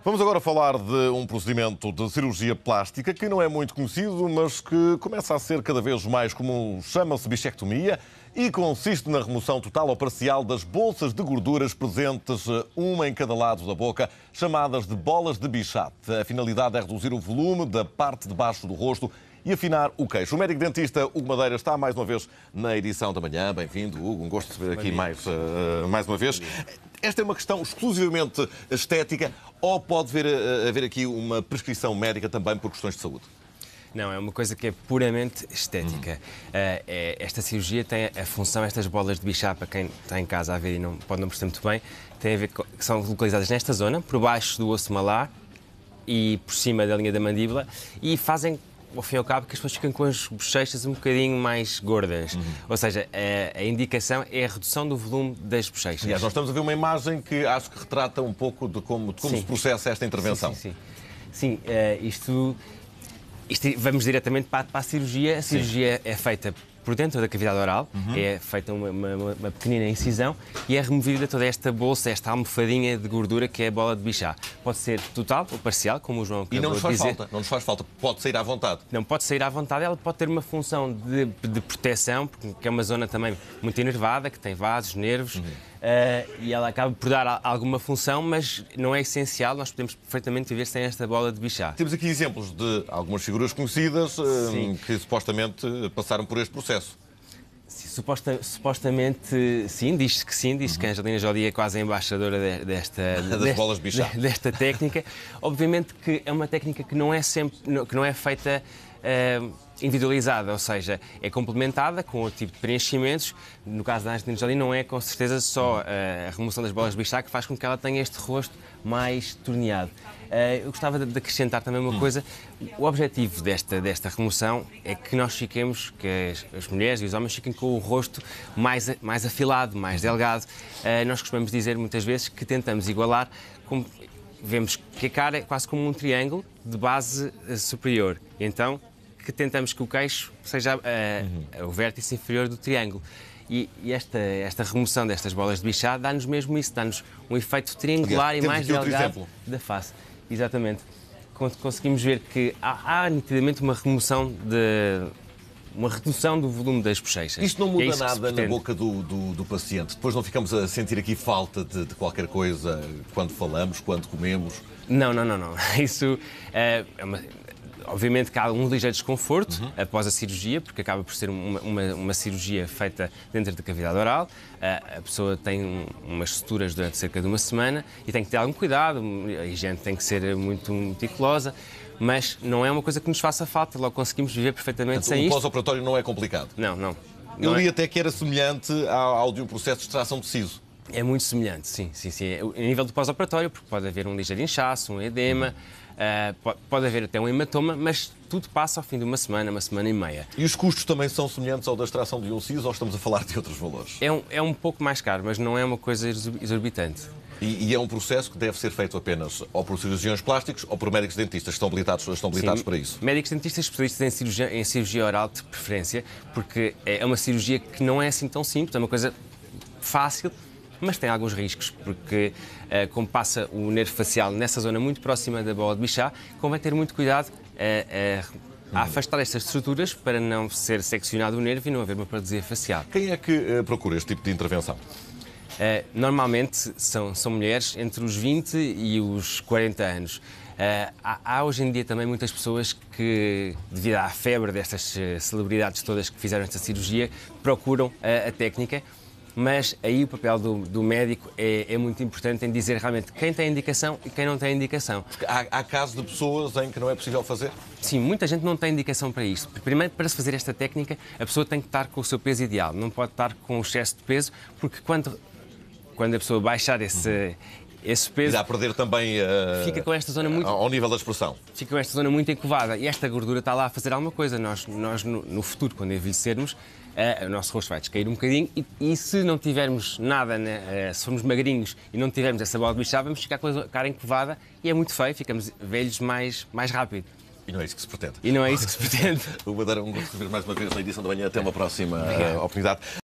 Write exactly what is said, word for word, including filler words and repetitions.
Vamos agora falar de um procedimento de cirurgia plástica que não é muito conhecido, mas que começa a ser cada vez mais comum. Chama-se bichectomia e consiste na remoção total ou parcial das bolsas de gorduras presentes, uma em cada lado da boca, chamadas de bolas de Bichat. A finalidade é reduzir o volume da parte de baixo do rosto e afinar o queixo. O médico dentista Hugo Madeira está mais uma vez na edição da manhã. Bem-vindo, Hugo. Um gosto de ver aqui mais, uh, mais uma vez. Esta é uma questão exclusivamente estética ou pode haver, haver aqui uma prescrição médica também por questões de saúde? Não, é uma coisa que é puramente estética. Hum. Uh, é, esta cirurgia tem a função, estas bolas de Bichat, para quem está em casa a ver e não, pode não perceber muito bem, tem a ver com, são localizadas nesta zona, por baixo do osso malar e por cima da linha da mandíbula, e fazem, ao fim e ao cabo, que as pessoas ficam com as bochechas um bocadinho mais gordas. Uhum. Ou seja, a, a indicação é a redução do volume das bochechas. Aliás, nós estamos a ver uma imagem que acho que retrata um pouco de como, de como se processa esta intervenção. Sim, sim, sim. sim uh, isto, isto, vamos diretamente para, para a cirurgia. A cirurgia sim. é feita por dentro da cavidade oral, uhum. é feita uma, uma, uma pequenina incisão e é removida toda esta bolsa, esta almofadinha de gordura que é a bola de Bichat. Pode ser total ou parcial, como o João acabou de dizer. E não nos faz dizer. falta, não nos faz falta, pode sair à vontade. Não pode sair à vontade, ela pode ter uma função de, de proteção, porque é uma zona também muito enervada, que tem vasos, nervos, uhum. uh, e ela acaba por dar alguma função, mas não é essencial, nós podemos perfeitamente viver sem esta bola de Bichat. Temos aqui exemplos de algumas figuras conhecidas uh, que supostamente passaram por este processo. Sim, suposta, supostamente sim, diz-se que sim, diz-se uhum. que a Angelina Jolie é quase a embaixadora de, desta, das desta, bolas de Bichat. desta técnica. Obviamente que é uma técnica que não é, sempre, que não é feita uh, individualizada, ou seja, é complementada com outro tipo de preenchimentos. No caso da Angelina Jolie não é com certeza só uh, a remoção das bolas de Bichat que faz com que ela tenha este rosto mais torneado. Uh, eu gostava de acrescentar também uma coisa. O objetivo desta, desta remoção é que nós fiquemos, que as, as mulheres e os homens fiquem com o rosto mais, mais afilado, mais delgado. Uh, nós costumamos dizer muitas vezes que tentamos igualar, como, vemos que a cara é quase como um triângulo de base uh, superior. Então, que tentamos que o queixo seja uh, uhum. o vértice inferior do triângulo. E, e esta, esta remoção destas bolas de Bichat dá-nos mesmo isso, dá-nos um efeito triangular Aliás, e mais delgado da face. Exatamente. Conseguimos ver que há, há nitidamente uma remoção de... uma redução do volume das bochechas. Isto não muda é nada na boca do, do, do paciente? Depois não ficamos a sentir aqui falta de, de qualquer coisa quando falamos, quando comemos? Não, não, não. não. Isso é, é uma... Obviamente que há um ligeiro desconforto uhum. após a cirurgia, porque acaba por ser uma, uma, uma cirurgia feita dentro da cavidade oral. A pessoa tem umas suturas durante cerca de uma semana e tem que ter algum cuidado, a higiene tem que ser muito meticulosa, mas não é uma coisa que nos faça falta, logo conseguimos viver perfeitamente Portanto, sem isto. O pós-operatório não é complicado? Não, não. Eu não li é... até que era semelhante ao, ao de um processo de extração de siso. É muito semelhante, sim, sim, sim. A nível do pós-operatório, porque pode haver um ligeiro inchaço, um edema, uhum. uh, pode haver até um hematoma, mas tudo passa ao fim de uma semana, uma semana e meia. E os custos também são semelhantes ao da extração de um siso ou estamos a falar de outros valores? É um, é um pouco mais caro, mas não é uma coisa exorbitante. E, e é um processo que deve ser feito apenas ou por cirurgiões plásticos ou por médicos dentistas, estão habilitados, estão habilitados Sim, para isso? Médicos dentistas especialistas em cirurgia, em cirurgia oral de preferência, porque é uma cirurgia que não é assim tão simples, é uma coisa fácil, mas tem alguns riscos, porque como passa o nervo facial nessa zona muito próxima da bola de Bichat, convém ter muito cuidado a, a, a afastar estas estruturas para não ser seccionado o nervo e não haver uma paralisia facial. Quem é que uh, procura este tipo de intervenção? Uh, normalmente são, são mulheres entre os vinte e os quarenta anos. Uh, há, há hoje em dia também muitas pessoas que, devido à febre destas celebridades todas que fizeram esta cirurgia, procuram uh, a técnica. Mas aí o papel do, do médico é, é muito importante em dizer realmente quem tem indicação e quem não tem indicação. Porque há, há casos de pessoas em que não é possível fazer? Sim, muita gente não tem indicação para isto. Primeiro, para se fazer esta técnica, a pessoa tem que estar com o seu peso ideal, não pode estar com excesso de peso, porque quando, quando a pessoa baixar esse... Uhum. Esse peso irá perder também uh, fica com esta zona muito, ao nível da expressão. Fica com esta zona muito encovada e esta gordura está lá a fazer alguma coisa. Nós, nós no, no futuro, quando envelhecermos, uh, o nosso rosto vai descair um bocadinho e, e se não tivermos nada, né, uh, se formos magrinhos e não tivermos essa bola de Bichat, vamos ficar com a cara encovada e é muito feio, ficamos velhos mais, mais rápido. E não é isso que se pretende. E não é isso que se pretende. O Madeira, um gosto de ver mais uma vez na edição da manhã. Até uma próxima uh, oportunidade.